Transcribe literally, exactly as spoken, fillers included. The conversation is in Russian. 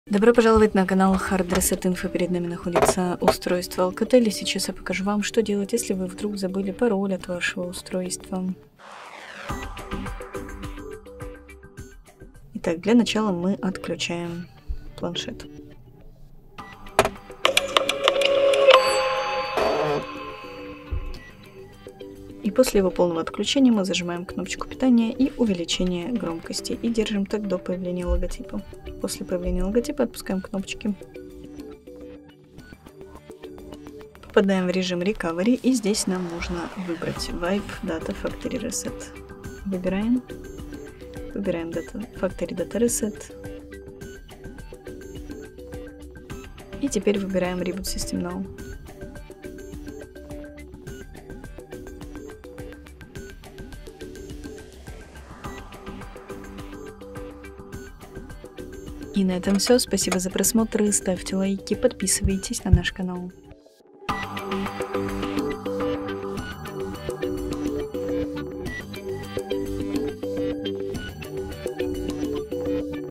Добро пожаловать на канал Hard Reset Info. Перед нами находится устройство Alcatel. И сейчас я покажу вам, что делать, если вы вдруг забыли пароль от вашего устройства. Итак, для начала мы отключаем планшет. И после его полного отключения мы зажимаем кнопочку питания и увеличение громкости. И держим так до появления логотипа. После появления логотипа отпускаем кнопочки. Попадаем в режим Recovery, и здесь нам нужно выбрать Wipe Data Factory Reset. Выбираем. Выбираем Data Factory Data Reset. И теперь выбираем Reboot System Now. И на этом все. Спасибо за просмотр. Ставьте лайки, подписывайтесь на наш канал.